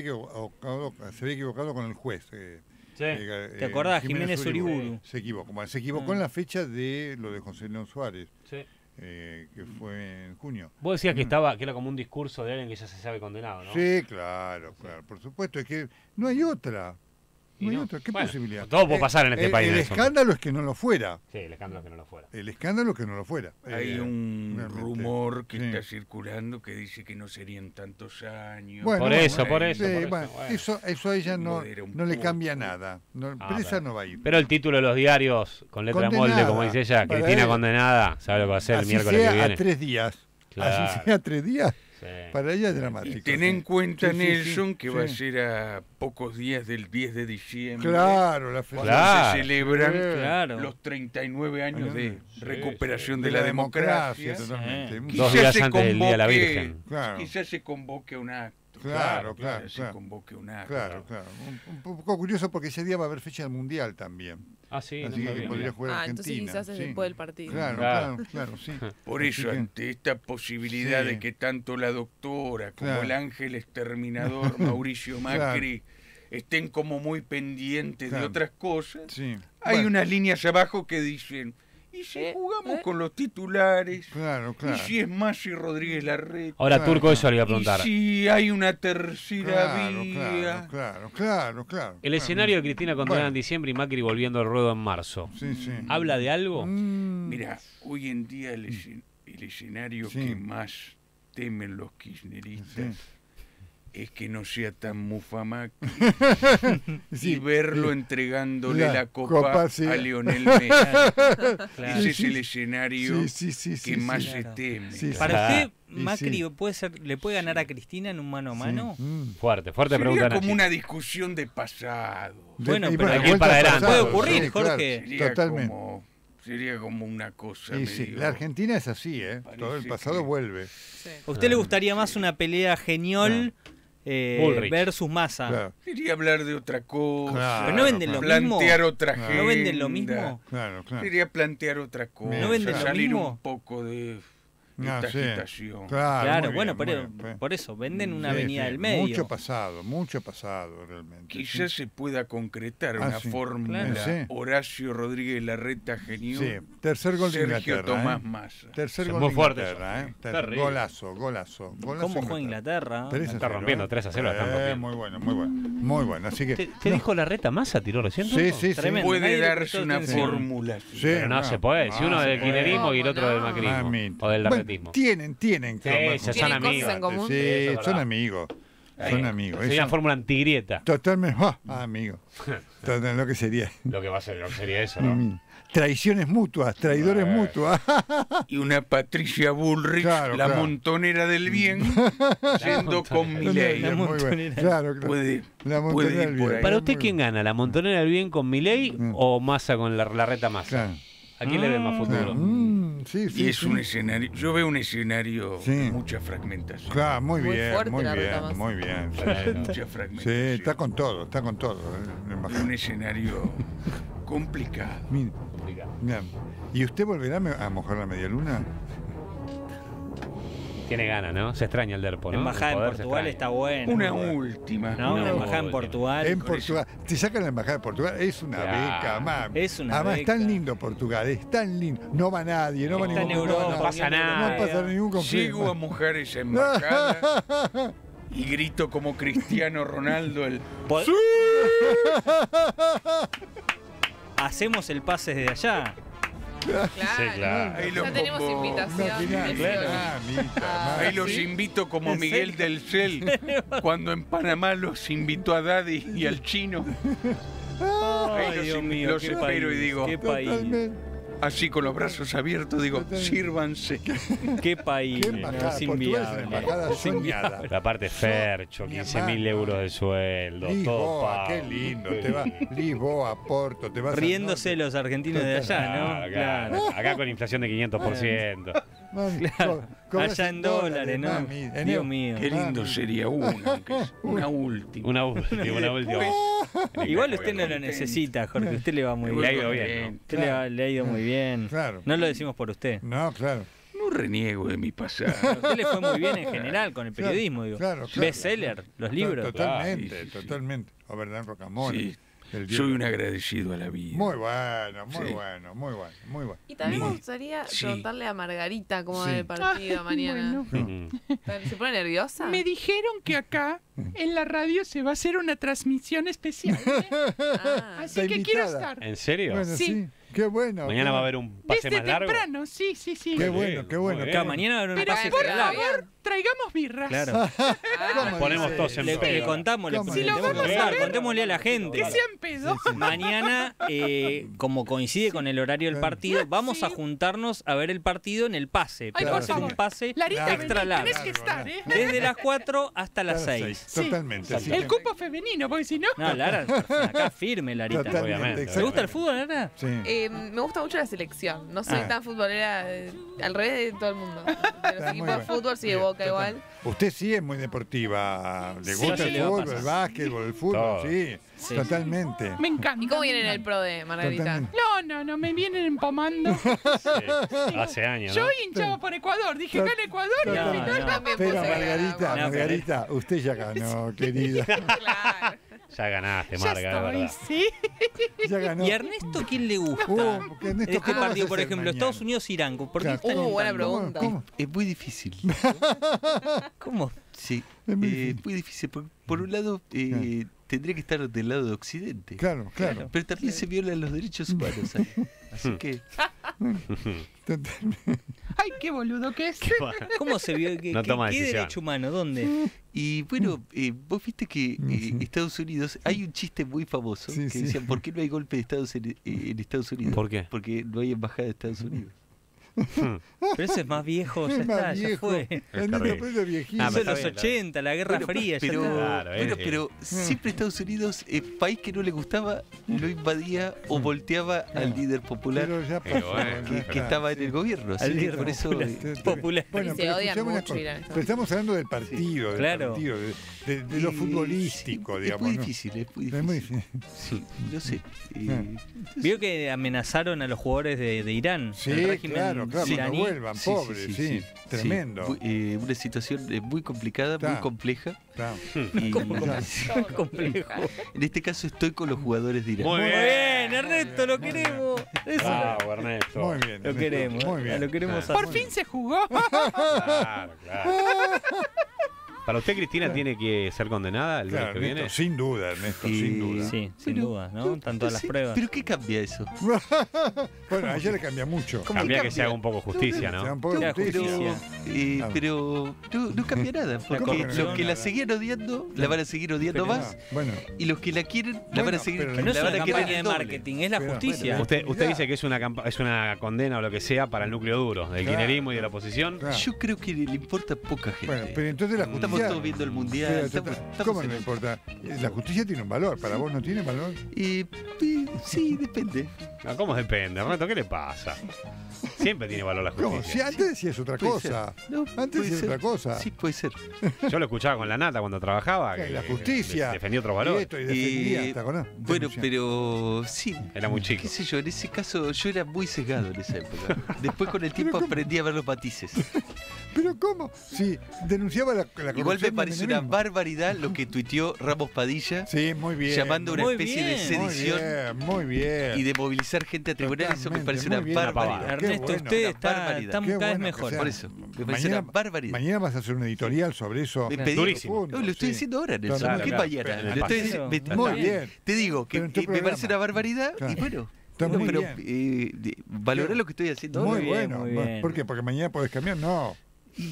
equivocado con el juez. Sí. ¿Te acordás? Jiménez Uriburu. Se equivocó. Bueno, se equivocó en la fecha de lo de José León Suárez, Sí. que fue en junio. Vos decías que que era como un discurso de alguien que ya se sabe condenado, ¿no? Sí, claro, por supuesto. Es que no hay otra. Y No hay no. otra. ¿Qué Bueno, posibilidad? todo puede pasar en este país, El Nelson. escándalo es que no lo fuera. Sí, el escándalo es que no lo fuera. El escándalo es que no lo fuera. Hay un realmente. rumor que Sí. está circulando que dice que no serían tantos años. Bueno, Por eso, bueno, por eso, sí, por eso, bueno, bueno. eso a ella no Modera un le poco. cambia nada. No, Ah, presa pero- no va a ir. Pero el título de los diarios, con letra de Condenada. molde, como dice ella, Para Cristina él. condenada, sabe lo que va a hacer el Así miércoles sea que viene. a 3 días. Claro. Así sea a 3 días. Sí. Para ella es dramático. Y ten en sí. cuenta, Sí, sí, Nelson, sí, que va a sí. ser a pocos días del 10 de diciembre. Claro, la Cuando Claro. se celebran Claro. los 39 años de Sí, recuperación de la democracia. totalmente. Sí. Dos Quizás días se antes del Día de la convoque- Virgen. Claro. Quizás se convoque un acto. Claro, Quizás claro, se claro. convoque un acto. Claro, claro. Un poco curioso porque ese día va a haber fecha del Mundial también. Ah, sí, Así no que sabía. podría jugar Ah, Argentina. entonces quizás es sí. después del partido. Claro, Claro. claro, sí. Por Así eso, que- ante esta posibilidad Sí. de que tanto la doctora como Claro. el ángel exterminador Mauricio Macri estén como muy pendientes Claro. de otras cosas, Sí. hay Bueno, unas líneas abajo que dicen, ¿y si jugamos con los titulares? Claro, claro. ¿Y si es Masi Rodríguez Larreta? Ahora, Claro, Turco, eso le iba a ¿Y preguntar. si hay una tercera Claro, vía? claro. El escenario de Cristina condenada en Bueno. diciembre y Macri volviendo al ruedo en marzo. Sí, sí. ¿Habla de algo? Mira, hoy en día el escenario Sí. que más temen los kirchneristas es que no sea tan mufamac Sí, y verlo sí. entregándole La la copa copa, sí. a Lionel Messi. Claro. Ese es Sí, el sí. escenario Sí, que más sí. se teme. Sí, sí. Para usted, Y Macri sí. le puede ganar a Cristina en un mano a mano. Fuerte Sería pregunta. como Nachi. una discusión de pasado. Bueno, Y pero aquí vuelta para al adelante. pasado, Puede ocurrir, Jorge. Sería Totalmente. sería como una cosa Y sí, medio- la Argentina es así, todo el Parece pasado que- vuelve. Sí. ¿A usted le gustaría más una pelea genial Bullrich. versus Massa? Claro, Quería hablar de otra cosa. Claro, ¿Pero no venden lo mismo? plantear otra ¿No agenda. venden lo mismo? claro. Quería plantear otra cosa. ¿No venden lo salir mismo? un poco de Ah, esta sí. agitación. Claro, muy bueno, bien, muy bien. por eso, venden una Sí, avenida sí, del medio. Mucho pasado realmente. Quizás sí. se pueda concretar Ah, una sí. fórmula Claro. Sí. Horacio Rodríguez Larreta genio. Sí, tercer gol de Sergio Inglaterra. Tomás Massa. Tercer Es gol muy de fuerte Inglaterra, eso, sí. Terrible. Golazo. ¿Cómo juega Inglaterra? 3 a Está 0, rompiendo, 3 a 0 la están rompiendo. Muy bueno. Así que ¿Te dijo Larreta Massa? ¿Tiró recién? sí, sí. Tremendo. nadie Puede le darse prestó una atención. fórmula. Sí. Pero no se puede. Si uno es del se puede. kirchnerismo y el otro del ¿Cómo no? macrismo. Mamita. O del Bueno, larretismo. tienen Sí, ya son Tienen cosas amigos. en común. Sí, Eso es son verdad. amigos. Son amigos. Sería Eso- fórmula antigrieta. Totalmente. Amigo. Total, lo que sería. Lo que sería eso, ¿no? Traiciones mutuas, traidores mutuos. Y una Patricia Bullrich, Claro, la claro. montonera del bien, yendo con Milei. La Muy bueno. montonera. Claro. Puede, La puede montonera ir del por bien. ahí. Para Muy usted, bueno. ¿quién gana? ¿La montonera del bien con Milei o Massa con la Larreta Massa? Claro. ¿A quién le ve más futuro? Sí, Y es sí. un escenario, yo veo un escenario Sí. de mucha fragmentación. Claro, muy Muy bien, fuerte muy la bien, Reta Massa. muy bien. Mucha Sí, fragmentación. está con todo, Un escenario complicado. Mira, mira. ¿Y usted volverá a mojar la media luna? Tiene ganas, ¿no? Se extraña el Derpo, La ¿no? embajada El en poder se Portugal extraña. está buena. Una última. ¿No? Una embajada en última. Portugal. En con Portugal. Te sacan la embajada de Portugal, es una Claro. beca, mami. Es una Además, beca. es tan lindo Portugal, es tan lindo. No va nadie, no va Está en ningún Europa, no pasa nada. No pasa ningún conflicto. Llego a mojar esa embajada y grito como Cristiano Ronaldo el Po- Hacemos el pase desde allá. Claro. Sí, claro. Ahí lo Ya tenemos pongo. invitación. Imaginate, Claro. mamita, Ahí los ¿sí? invito como Miguel del Cel cuando en Panamá los invitó a Daddy y al chino. Ay, los Dios mío, los qué espero país, y digo, qué país, Totalmente. así con los brazos abiertos, digo, Totalmente. sírvanse. qué país. ¿Qué No, embajada? es Portugal es una inviable. embajada Es soñada. La parte Fercho, Mi 15.000 euros de sueldo, todo Lisboa, pago. qué lindo. Te vas Lisboa, Porto, te vas al Riéndose norte. los argentinos de allá, Claro, ¿no? claro. Acá con inflación de 500%. Mami, Claro. cobras Allá en dólares, ¿no? mami, en Dios euros. mío. Qué lindo sería una, aunque es una última. Una última. Igual usted no lo necesita, Jorge. Usted le va muy Le ha bien. ido bien, Usted le ha ido muy bien. Claro. No lo decimos por usted. No, claro. No reniego de mi pasado. A usted le fue muy bien en general con el periodismo, digo. Claro. Bestseller, los libros. Totalmente, Claro. Sí, sí, sí. totalmente. O verdad, Rocamón. Sí, el soy un agradecido a la vida. Muy bueno, muy Sí. bueno, muy bueno, muy bueno. Y también me Sí. gustaría Sí. preguntarle a Margarita cómo Sí. va el partido mañana. ¿Se pone nerviosa? Me dijeron que acá en la radio se va a hacer una transmisión especial. Ah. Así Está que quiero invitada. estar. ¿En serio? Bueno, Sí. sí. Qué bueno. Mañana qué va a bueno. haber un pase Desde más largo. temprano, sí, sí, sí. Qué bueno, qué bueno. Muy qué Cada bueno. mañana va a haber un Pero pase por largo. favor, traigamos birras. Claro. Ah, ¿Cómo Ponemos dice? todos en Le pedo. contamos, le ¿Cómo? Si lo tenemos que vamos a contar, ver, contémosle a la gente. Que sean pedos. Mañana, como coincide con el horario del partido, vamos a juntarnos a ver el partido en el pase. Ay, Pero por va a ser un favor. pase Larita, extra vení, largo. tenés que estar, ¿eh? Desde las 4 hasta A las las 6. Sí. Totalmente. sí. El cupo femenino, porque si no... No, Lara, acá firme, Larita. Totalmente, obviamente. ¿Te gusta el fútbol, Lara? Sí. me gusta mucho la selección. No soy Ah. tan futbolera, al revés de todo el mundo. De los Está muy equipos de bueno. fútbol sí de Bien, Boca total. igual. Usted sí es muy deportiva. Le Sí. gusta Sí, el le va a fútbol, pasar. el básquetbol, el fútbol, Todo. sí. Sí. Totalmente. Me encanta. ¿Y cómo viene en me el pro de Margarita? Totalmente. No, me vienen empomando. Sí, hace años, ¿no? Yo hinchaba por Ecuador, dije gana Ecuador y al No, final... no. También Pero puse Margarita, la- Margarita, usted ya ganó, querida. Claro. Ya ganaste, Ya Marga, de estoy, verdad. sí. Ya ganó. ¿Y a Ernesto quién le gusta? Porque Ernesto, Este ¿qué vamos a partido, por hacer ejemplo, mañana? Estados Unidos-Irán. ¿Por qué Claro. está Buena alentando? pregunta. ¿Cómo? Es muy difícil. ¿Cómo? Sí, Es muy difícil. muy difícil. Por un lado, tendría que estar del lado de Occidente. Claro, claro. Pero también se violan los derechos humanos. Así que Totalmente. Ay, qué boludo que es. ¿Cómo se vio? ¿Qué, No toma qué decisión. derecho humano? ¿Dónde? Y bueno, vos viste que Estados Unidos, hay un chiste muy famoso Sí, que sí. decían, ¿por qué no hay golpe de Estado en Estados Unidos? ¿Por qué? Porque no hay embajada de Estados Unidos. Pero ese es más viejo, ya Es más está, ya viejo. fue. El niño terrible. Pedro viejito. Ah, Eso en pero los está bien, 80, la Guerra Fría, ya pero, está. Claro, pero siempre Estados Unidos, país que no le gustaba, lo invadía o volteaba al líder popular Pero ya Pero pasó, bueno, ya que está, estaba en sí. el gobierno. Así Al que líder por eso popular. Bueno, Y se pero odian escuchame una mucho, cosa. Irán. Pero estamos hablando del partido, del Claro. partido, de lo futbolístico, es digamos. muy ¿no? difícil, es muy Es muy difícil. difícil. Sí, no sé. Vio que amenazaron a los jugadores de Irán. Sí, el régimen claro, cuando iraní. vuelvan, pobres, sí, tremendo. Una situación muy complicada, muy Está. compleja. Claro. Y Complejo. en este caso estoy con los jugadores de Irán. Muy Muy bien. bien, Ernesto, lo queremos. Eso Bravo, Ernesto. Muy bien. lo Ernesto, queremos. Muy bien. Lo queremos a Por fin se jugó. Claro, claro. Para usted, Cristina, tiene que ser condenada el lunes Claro, que viene. Ernesto, sin duda, Ernesto, sin duda. Sí, sin duda, ¿no? Están todas las Sí, pruebas. ¿Pero qué cambia eso? Bueno, a ella le cambia mucho. Cambia que se haga un poco justicia, Se da ¿no? un poco de Claro, justicia. justicia. Pero no cambia nada. Porque corrupción, los que la seguían odiando, la van a seguir odiando Pero más. Bueno, Y los que la quieren, la van Bueno, a seguir pero Pero no es la una van a querer campaña de el doble. marketing, es la Pero, justicia. bueno, Usted dice que es una condena o lo que sea para el núcleo duro, del Claro. kirchnerismo y de la oposición. claro. Yo creo que le importa poca gente. Bueno, pero entonces la Estamos justicia. todos viendo el mundial. Pero, estamos ¿Cómo en no el- importa? La justicia tiene un valor. ¿Para vos no tiene valor? Sí, depende. No, ¿cómo depende, Ernesto? ¿Qué le pasa? Siempre tiene valor la ¿Cómo? Si justicia. antes decías otra Puede cosa. ser. No, Antes puede decías ser. otra cosa. Sí, puede ser. Yo lo escuchaba con la Nata cuando trabajaba. Y que- la justicia. que defendía otro Y valor. esto, y defendía, Eh, ¿te acordás? Bueno, Denuncia. pero sí. Era muy chico. Qué sé yo, en ese caso yo era muy sesgado en esa época. Después con el tiempo ¿cómo? aprendí a ver los matices. ¿Pero cómo? Sí, denunciaba la Igual corrupción me del parece una menemismo. barbaridad lo que tuiteó Ramos Padilla, Sí, muy bien. llamando a una Muy especie de bien. sedición Muy bien. y de movilizar gente a tribunal. Eso me Totalmente, parece muy una bien. barbaridad. Qué Ernesto, bueno. usted Una está barbaridad. cada Qué vez bueno que mejor. sea. Por eso, me parece una barbaridad. Mañana vas a hacer un editorial sobre eso. Me pedí- Durísimo. Profundo, No, lo estoy sí. diciendo ahora, Nelson. Claro, ¿Qué claro. mañana? Pero en el Lo estoy paseo. diciendo- Muy está bien. Te digo que Pero en tu me parece programa. una barbaridad Claro. y bueno. Está muy pero bien. valorar lo que estoy haciendo Muy ahora. bien, bueno. muy bien. ¿Por qué? Porque mañana podés cambiar. No. Y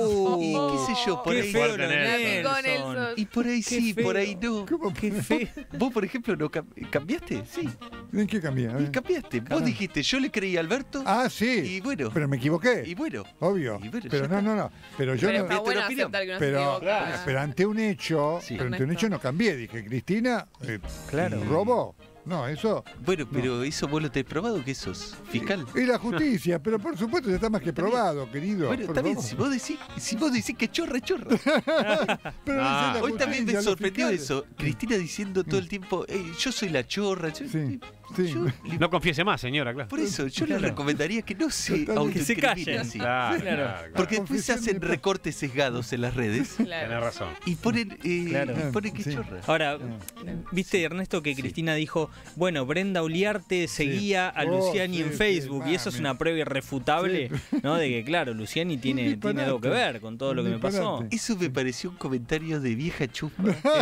qué sé yo, por qué ahí. feo Fuerte, lo de Nelson. Nelson. Y por ahí Qué sí, por feo. ahí no. ¿Cómo? Qué feo. Vos, por ejemplo, no cambiaste. Sí, ¿En qué cambié? A y ver. cambiaste. Vos dijiste, yo le creí a Alberto. Ah, sí. Y bueno. Pero me equivoqué. Y bueno. Obvio. Y bueno, Pero ya no. Pero yo Pero no. está bueno tu opinión. aceptar que uno se Pero, equivoca. pero ante un hecho, Sí. pero ante un hecho no cambié. Dije, Cristina, Claro. robó. No, eso. Bueno, pero eso vos lo tenés probado que sos fiscal. Y la justicia, pero por supuesto ya está más que probado, querido. Bueno, por está bien, favor. si vos decís que chorra, chorra. Pero Ah. esa es la Hoy también me justicia, los sorprendió fiscales. eso. Cristina diciendo todo el tiempo, yo soy la chorra. Sí, sí. No confiese más, señora, claro. Por eso, yo le recomendaría que no se Totalmente. Que se autoincrimine callen. así. Claro, Claro. claro. Porque después se Confesión hacen de- recortes sesgados en las redes Claro. Tenés razón. y ponen, Claro. que Sí. chorra. Ahora, viste, Ernesto, que Cristina dijo, bueno, Brenda Uliarte seguía a Oh, Luciani sí, en sí, Facebook y eso es mami. una prueba irrefutable, ¿no? De que, claro, Luciani tiene algo que ver con todo lo que me pasó. disparate. Eso me pareció un comentario de vieja chusma.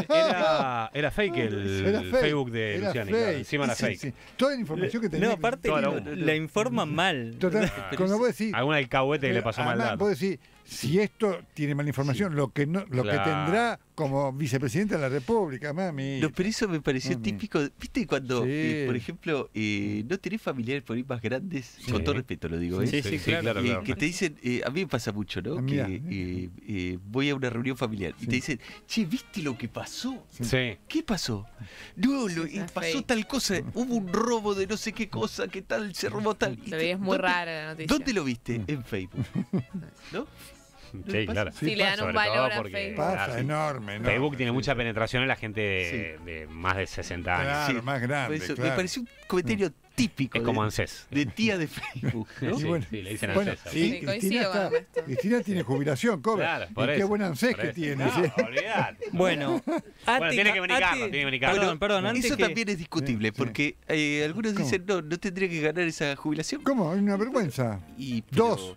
Era fake el Era fake, Facebook de era Luciani. fake. Claro, encima era Sí, fake. sí. Toda la información que tenía. No, aparte Toda la informan mal. Total, cuando vos decís. Algún alcahuete que le pasó mal además, dato. vos decís, si esto tiene mala información, lo que no, lo que Claro. tendrá como vicepresidenta de la República, mami. No, pero eso me pareció Mami. típico. ¿Viste cuando, Sí. por ejemplo, no tenés familiares por ahí más grandes? Sí. Con todo respeto lo digo, ¿eh? Sí, claro. Que te dicen, a mí me pasa mucho, ¿no? Ah, mira. Que voy a una reunión familiar y te dicen, che, ¿viste lo que pasó? Sí. ¿Qué pasó? No, es pasó fake. tal cosa, hubo un robo de no sé qué cosa, qué tal, se robó tal. Se veía muy ¿Dónde- rara la noticia. ¿Dónde lo viste? En Facebook. ¿No? Sí, claro. Sí, le dan Sobre un valor todo a porque, Facebook. Pasa, claro, enorme, ¿no? Facebook tiene Sí, mucha sí. penetración en la gente de más de 60 años. Claro, Sí. más Por grande. eso, claro. Me pareció un comentario típico Es como de, ANSES. de tía de Facebook, ¿no? Sí, bueno. sí, le dicen Bueno, ANSES. y Sí, Cristina, coincido con Ernesto. Cristina tiene jubilación, cobra. Claro, por y qué eso, buen ANSES por que eso. tiene. No, sí. olvidate. Bueno, Bueno, tiene que venir Carlos, tiene que venir Carlos. Perdón, antes Eso que... también es discutible, Sí, sí. porque algunos ¿Cómo? dicen, no tendría que ganar esa jubilación. ¿Cómo? Es una vergüenza. Dos.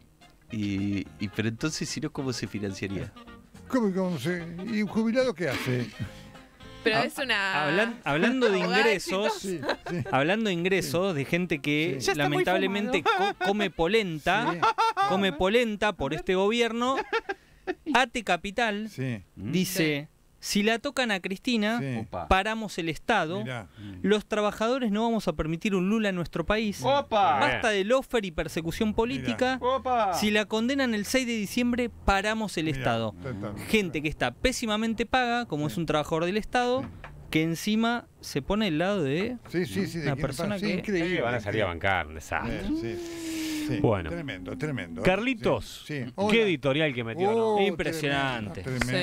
Pero entonces, si no, ¿cómo se financiaría? ¿Cómo se... ¿Y un jubilado qué hace? Pero es una. Hablando de abogada ingresos, exitosa. Sí, sí. Hablando de ingresos, de gente que Ya está muy lamentablemente come polenta, come polenta por este gobierno. Ate Capital dice... Si la tocan a Cristina, paramos el Estado. Mirá. Los trabajadores no vamos a permitir un Lula en nuestro país. Basta de lofer y persecución política. Si la condenan el 6 de diciembre, paramos el Estado. Gente que está pésimamente paga, como es un trabajador del Estado, que encima se pone del lado de una persona que... increíble. Van a salir a bancar, un desastre. Sí, bueno. Tremendo. Carlitos, ¿qué editorial que metió? Impresionante.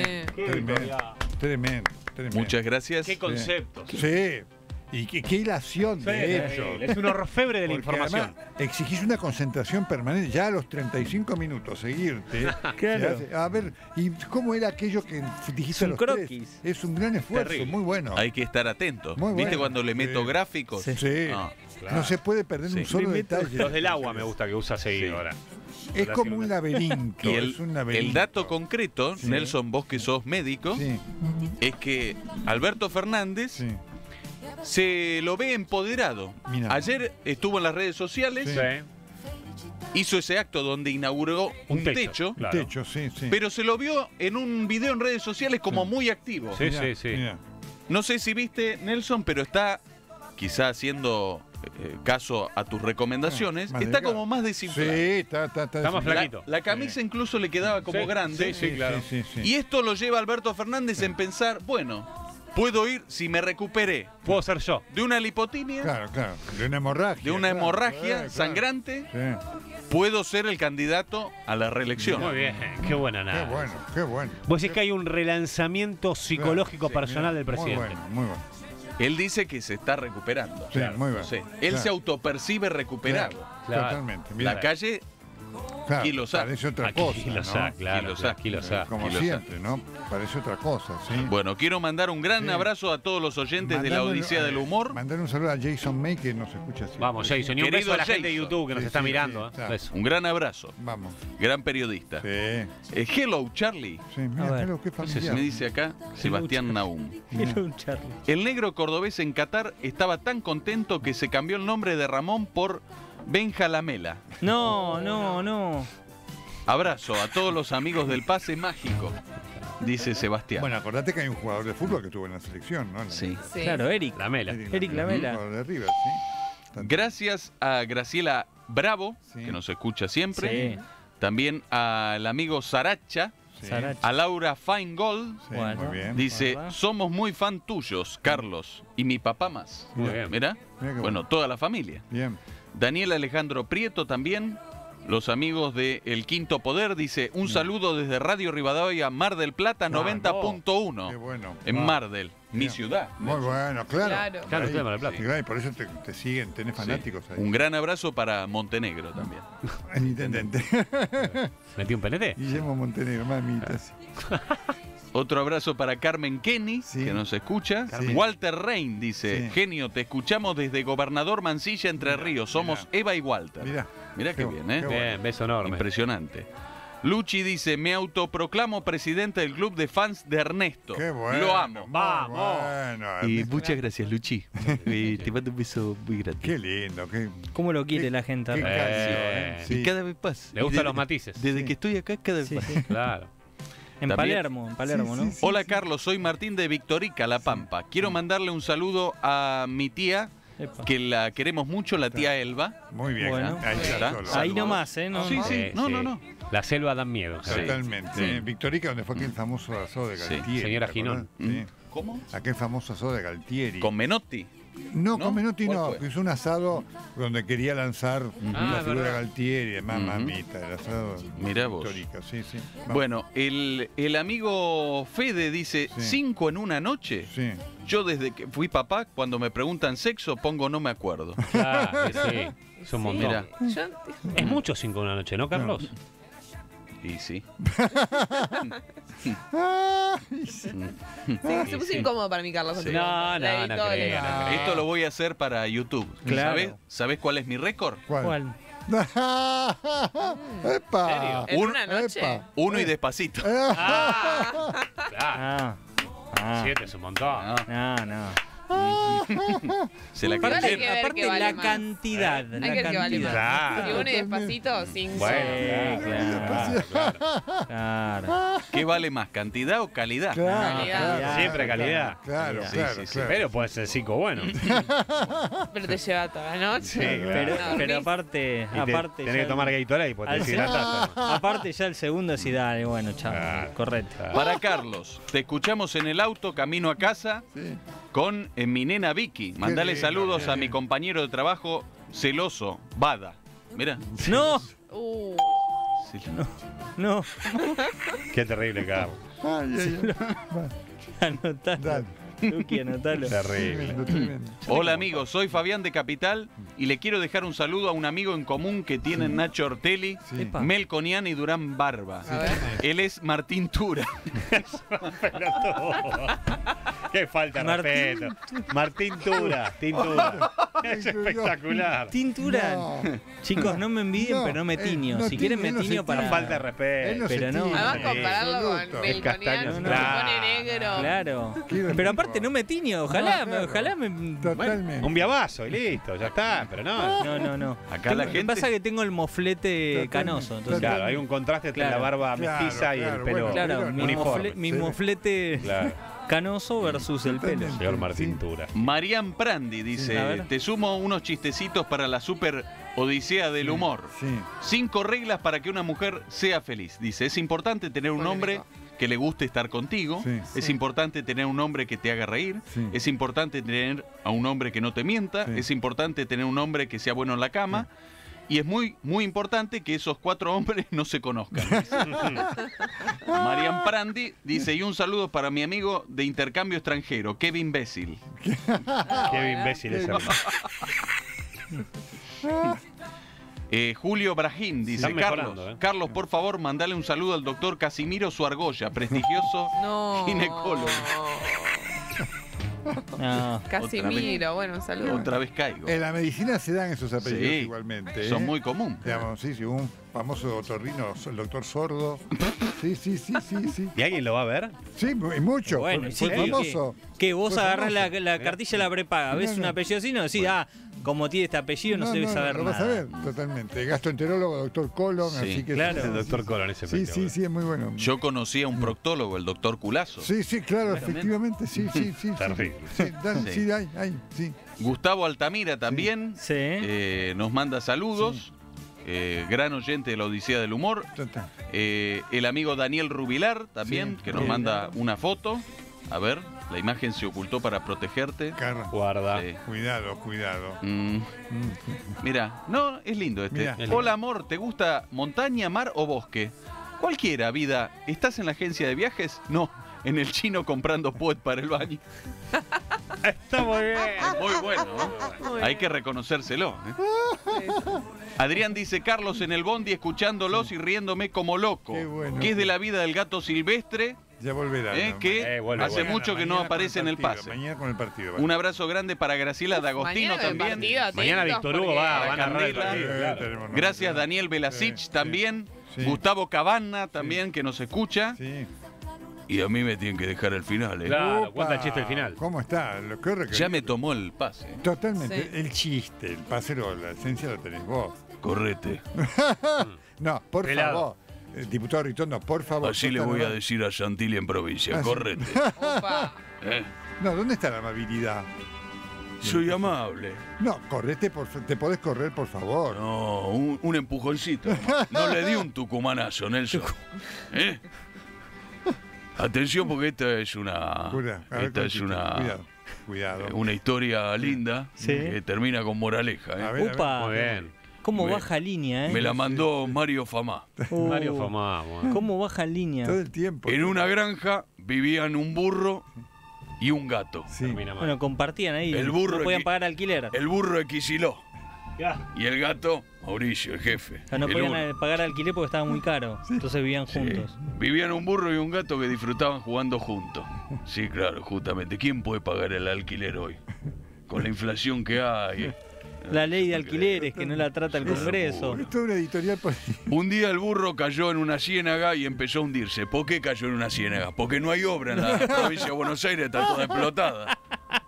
Tremendo. Muchas gracias. Qué conceptos. Sí. Y qué hilación de hecho. Es un orfebre de la Porque información. además exigís una concentración permanente. Ya a los 35 minutos seguirte. Claro. A ver, ¿y cómo era aquello que dijiste a los croquis. 3? Es un gran esfuerzo, Terrible. muy bueno. Hay que estar atento. Muy ¿Viste bueno. cuando le meto gráficos? Sí. No se puede perder un solo detalle. Los del agua me gusta que usa seguido ahora. Es como un laberinto. Y es un laberinto. el dato concreto, Nelson, vos que sos médico, es que Alberto Fernández se lo ve empoderado. Mirá. Ayer estuvo en las redes sociales, hizo ese acto donde inauguró un techo, claro. pero se lo vio en un video en redes sociales como muy activo. Sí. No sé si viste, Nelson, pero está quizá haciendo caso a tus recomendaciones, más está delgado. como más desinflado. Sí, está más flaquito. La camisa incluso le quedaba como grande. Claro. Y esto lo lleva a Alberto Fernández en pensar, bueno, puedo ir, si me recuperé, puedo ser yo. De una lipotimia, Claro, de una hemorragia. de una hemorragia sangrante, puedo ser el candidato a la reelección. Muy bien, qué buena nada. Qué bueno. Vos decís que hay un relanzamiento psicológico personal del presidente. Muy bueno. Él dice que se está recuperando. Sí, muy bien. No sé, él se autopercibe recuperado. Totalmente. La calle parece otra cosa. Como Quilosá. siempre, ¿no? Parece otra cosa, sí. Bueno, quiero mandar un gran abrazo a todos los oyentes de la Odisea del Humor. Mandar un saludo a Jason May, que nos escucha siempre. Vamos, Jason. Y un beso a la gente de YouTube que nos está mirando. Beso. Un gran abrazo. Vamos. Gran periodista. Hello, Charlie. Sí, mira, hello, qué familiar. Me dice acá Sebastián Naum. Hello, Charlie. El negro cordobés en Qatar estaba tan contento que se cambió el nombre de Ramón por Benja Lamela. No. Abrazo a todos los amigos del Pase Mágico, dice Sebastián. Bueno, acordate que hay un jugador de fútbol que estuvo en la selección, ¿no? Sí. Claro, Eric Lamela. Eric Lamela. Jugador de River, sí. Gracias a Graciela Bravo, que nos escucha siempre. Sí. También al amigo Saracha. A Laura Feingold. Muy bien. Dice, somos muy fan tuyos, Carlos, y mi papá más. Muy bien. Mirá. Bueno, toda la familia. Bien. Daniel Alejandro Prieto también. Los amigos de El Quinto Poder, dice, un saludo desde Radio Rivadavia, Mar del Plata, 90.1. Qué bueno. En Mar del, mi ciudad. Muy bueno, claro. Claro, usted de Mar del Plata. Claro, y por eso te siguen, tenés fanáticos ahí. Un gran abrazo para Montenegro también. El intendente. ¿Metió un PNT? Guillermo Montenegro, mamita. Sí. Otro abrazo para Carmen Kenny, que nos escucha. Walter Rein dice, genio, te escuchamos desde Gobernador Mansilla, Entre Ríos. Somos Eva y Walter. Mirá qué bien, ¿eh? Bien, beso enorme. Impresionante. Luchi dice, me autoproclamo presidente del club de fans de Ernesto. Qué bueno. Lo amo. Vamos. Bueno, Y muchas gracias, Luchi. Te mando un beso muy grande. Qué lindo. ¿Cómo lo quiere la gente? Qué canción, Y cada vez más. Le gustan los matices. Desde que estoy acá, cada vez más. Claro. En También. Palermo, ¿no? Hola, Carlos, soy Martín de Victorica, La Pampa. Quiero mandarle un saludo a mi tía, que la queremos mucho, la tía Elba. Muy bien. Bueno. Ahí está. Ahí nomás, ¿eh? No, Sí. No. La selva da miedo. Totalmente. Victorica, donde fue aquel famoso asado de Galtieri. Señora ¿te Ginón. acordás? Sí. ¿Cómo? Aquel famoso asado de Galtieri. ¿Con Menotti? No, con Menotti ¿Cuál no, fue? que es un asado donde quería lanzar la figura de verdad. Galtieri, además, mamita, el asado Mirá vos. Victorica, sí. Vamos. Bueno, el amigo Fede dice, 5 en una noche. Sí. Yo desde que fui papá, cuando me preguntan sexo, pongo no me acuerdo. Claro, sí. Es un montón. Mirá. Es mucho 5 en una noche, ¿no, Carlos? Y sí. Se puso incómodo para mí, Carlos. Sí. No creo. Esto lo voy a hacer para YouTube. Claro. ¿Sabés cuál es mi récord? ¿Cuál? ¡Epa! ¿En una noche? ¡Epa! Uno y despacito. Claro. Ah. 7 es un montón. No. Se la Igual hay creyeron. que ver Aparte qué vale la más. cantidad. Hay La que ver qué vale cantidad. más. Claro. Si uno y despacito, 5. Claro. ¿Qué vale más, cantidad o calidad? Calidad. Siempre calidad. Claro, Sí, claro, sí, sí. claro. Pero puede ser 5 bueno. Pero te lleva toda la noche. Sí, claro. Pero aparte, Y aparte tenés que tomar Gatorade y pues te al deshidratás. aparte ya el segundo sí dale, bueno, chao. Claro. Correcto. Para Carlos, te escuchamos en el auto camino a casa Sí. con mi nena Vicky. Mandale lindo, saludos qué a mi lindo. compañero de trabajo celoso, Bada. Mira. No, no, Qué terrible, Carlos. Ay, ay, ay. anotalo. Dale. Luqui, anotalo. Terrible. Tremendo, tremendo. Hola amigos, soy Fabián de Capital y le quiero dejar un saludo a un amigo en común que tienen Nacho Ortelli, Sí. Epa. Mel Conian y Durán Barba. A ver. Él es Martín Tura. Qué falta de respeto. Martín Tura. Tintura. Es espectacular. Tintura. No. Chicos, no me envidien, No, pero no me tiño. no si quieren me él no se tiño para. tiñe. Falta de respeto. Él no se Pero no. tiñe. Además, Sí. compararlo con Absoluto. Es castaño, Melconian, se claro. pone negro. Claro. Qué Pero aparte no me tiño. Ojalá, claro. ojalá me. Totalmente. Un viabazo y listo, ya está. Pero no. No. Acá la Lo que gente- pasa es que tengo el moflete Totalmente. canoso. Entonces, Claro, hay un contraste entre Claro. la barba Claro, mestiza y el claro, pelo bueno, claro, pero mi, no. uniforme. mi Sí. moflete Claro, canoso versus el pelo. Totalmente. señor Martín Sí. Tura. Marian Prandi dice, a ver. te sumo unos chistecitos para la super odisea del humor. Sí. 5 reglas para que una mujer sea feliz. Dice, es importante tener un hombre que le guste estar contigo. Sí. Es importante tener un hombre que te haga reír. Sí. Es importante tener a un hombre que no te mienta. Sí. Es importante tener un hombre que sea bueno en la cama. Y es muy, muy importante que esos 4 hombres no se conozcan. Marian Prandi dice, y un saludo para mi amigo de intercambio extranjero, Kevin Bécil. Qué imbécil es. Julio Brahim dice, Están mejorando, Carlos, por favor, mandale un saludo al doctor Casimiro Suargoya, prestigioso No. ginecólogo. No. Casimiro, bueno, un saludo. Otra vez caigo. En la medicina se dan esos apellidos Sí, igualmente. son muy común. Digamos, sí, un famoso otorrino, el doctor Sordo. Sí. ¿Y alguien lo va a ver? Sí, mucho. Bueno, fue sí, famoso. que vos Fue agarrás famoso. la cartilla de la prepaga, ves No, un no. apellido así, no decís, como tiene este apellido no se debe saber lo nada. vas a ver, totalmente. Gastroenterólogo, doctor Colon, Sí, así que... claro. El doctor Colón ese Sí, es muy bueno. Yo conocí a un proctólogo, el doctor Culazo. Sí, claro, efectivamente, sí. Terrible. Sí, hay, sí. Gustavo Altamira también Sí. nos manda saludos. Gran oyente de la Odisea del Humor. Total. El amigo Daniel Rubilar también, Sí, que nos bien. manda una foto. A ver, la imagen se ocultó para protegerte. Carlos, Guarda. Sí. cuidado. Mira, no, es lindo este. Mirá. Hola amor, ¿te gusta montaña, mar o bosque? Cualquiera, vida. ¿Estás en la agencia de viajes? No, en el chino comprando puet para el baño. Está muy bien. Muy bueno, ¿no? Muy Hay bien. que reconocérselo. ¿eh? Adrián dice, Carlos en el bondi escuchándolos y riéndome como loco. Qué bueno. ¿Qué es de la vida del gato silvestre? Ya volverá. ¿no? Que vuelve, hace vuelve. mucho que no Mañana aparece en con el partido, pase. Mañana con el partido. Un abrazo grande para Graciela D'Agostino Mañana con el también. partido, Mañana atentos, Víctor Hugo porque- va a narrar el Candela. partido, claro. Tenemos Gracias nombre. Daniel Velasich Sí, también. sí. Gustavo Cabana también, que nos escucha. Sí. Y a mí me tienen que dejar el final. ¿eh? Claro, Opa, cuenta el chiste el final. ¿Cómo está? Lo que Ya me tomó el pase. Totalmente. Sí. El chiste, el pasero, la esencia lo tenés vos. Correte. No, por Pelado. favor. Diputado Ritondo, por favor. Así le voy a decir a Chantilly en provincia. Ah, sí. Correte. Opa. ¿eh? No, ¿dónde está la amabilidad? Soy amable. No, correte, te podés correr, por favor. No, un empujoncito. No le di un tucumanazo, Nelson. ¿Eh? Atención porque esta es una... Cuidado, a ver, Esta es Conchito, una... Cuidado. Una historia linda Sí. que termina con moraleja. ¿eh? A ver, Upa. Muy bien. ¿Cómo Me- baja línea, Me la mandó Mario Famá. Mario Famá. bueno. ¿Cómo baja línea? todo el tiempo. En una granja vivían un burro y un gato. Sí. Termina mal. Bueno, compartían ahí. El burro no podían aquí- pagar alquiler. El burro equisiló. Ya. Y el gato, Mauricio, el jefe. O sea, no el podían uno. pagar alquiler porque estaba muy caro. Entonces vivían Sí. juntos. Vivían un burro y un gato que disfrutaban jugando juntos. Sí, claro, justamente. ¿Quién puede pagar el alquiler hoy? Con la inflación que hay. La ley de alquileres que no la trata el Congreso. Esto es una editorial. Un día el burro cayó en una ciénaga y empezó a hundirse. ¿Por qué cayó en una ciénaga? Porque no hay obra en la provincia de Buenos Aires, está toda explotada.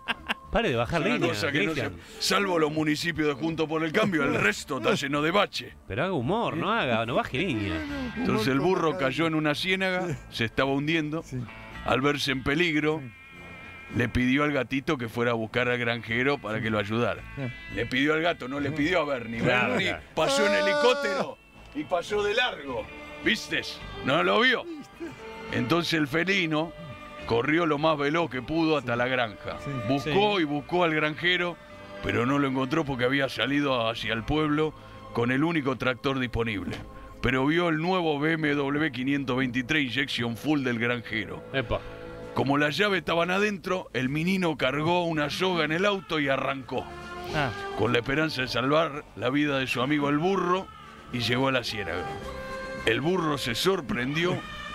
Pare de bajar Una línea, cosa que no Cristian. salvo los municipios de Juntos por el Cambio, el resto está lleno de bache. Pero haga humor, no baje línea. Entonces el burro cayó en una ciénaga, se estaba hundiendo. Al verse en peligro, le pidió al gatito que fuera a buscar al granjero para que lo ayudara. Le pidió al gato, no le pidió a Bernie. Claro, Bernie claro. pasó en helicóptero y pasó de largo. ¿Viste? ¿No lo vio? Entonces el felino corrió lo más veloz que pudo hasta la granja. Buscó y buscó al granjero, pero no lo encontró porque había salido hacia el pueblo con el único tractor disponible. Pero vio el nuevo BMW 523 Injection Full del granjero. Epa. Como las llaves estaban adentro, el menino cargó una soga en el auto y arrancó. Con la esperanza de salvar la vida de su amigo el burro, y llegó a la ciénaga. El burro se sorprendió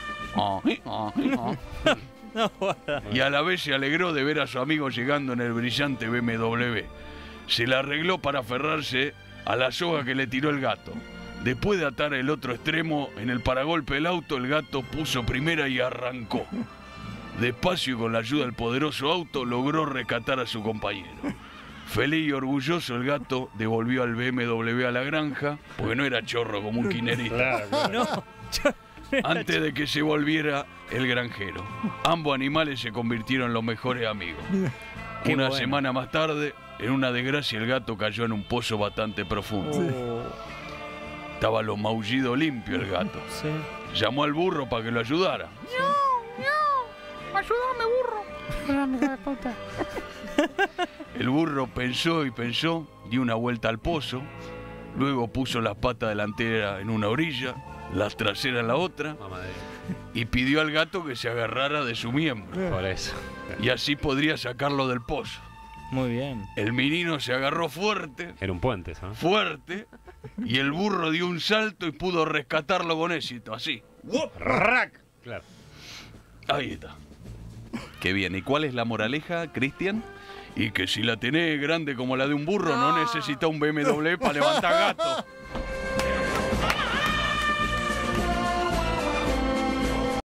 y a la vez se alegró de ver a su amigo llegando en el brillante BMW. Se la arregló para aferrarse a la soga que le tiró el gato. Después de atar el otro extremo en el paragolpe del auto, el gato puso primera y arrancó. Despacio y con la ayuda del poderoso auto logró rescatar a su compañero. Feliz y orgulloso, el gato devolvió al BMW a la granja, porque no era chorro como un quinerista. No, Antes de que se volviera el granjero. Ambos animales se convirtieron en los mejores amigos. Qué Una bueno. semana más tarde, en una desgracia, el gato cayó en un pozo bastante profundo. Estaba lo maullido limpio el gato. Llamó al burro para que lo ayudara. Ayúdame, burro. Ayúdame, hijo de puta. El burro pensó y pensó, dio una vuelta al pozo, luego puso las patas delanteras en una orilla, las traseras en la otra, y pidió al gato que se agarrara de su miembro. Por eso. Y así podría sacarlo del pozo. Muy bien. El menino se agarró fuerte. Era un puente, eso, ¿no? Fuerte. Y el burro dio un salto y pudo rescatarlo con éxito, así. ¡Rac! Claro. Ahí está. Qué bien. ¿Y cuál es la moraleja, Cristian? Y que si la tenés grande como la de un burro, no necesita un BMW para levantar gato.